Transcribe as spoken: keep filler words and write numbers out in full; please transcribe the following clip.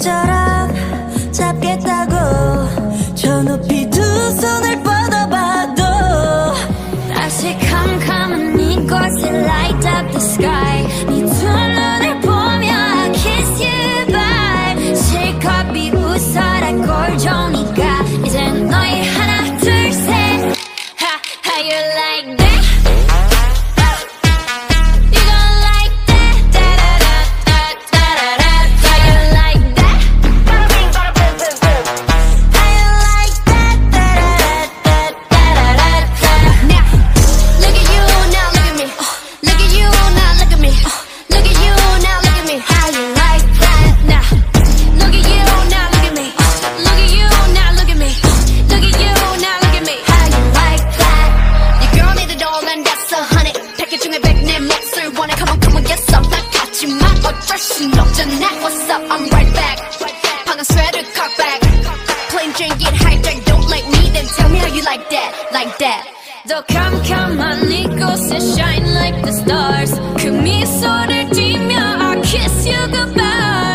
너처럼 잡겠다고 저 높이 두 손을 뻗어봐도 다시 캄캄한 이곳에 light up the sky 네 두 눈을 보며 I kiss you bye 실컷 비웃어라 꼴종이가 이젠 너희 하나 둘 셋 Ha, how you like that? What's up? I'm right back. 방금 sweater cock back. Plain drink it hijack. Don't like me, then tell me how you like that, like that. 더 캄캄한 이곳에 shine like the stars 그 미소를 띠며 I kiss you goodbye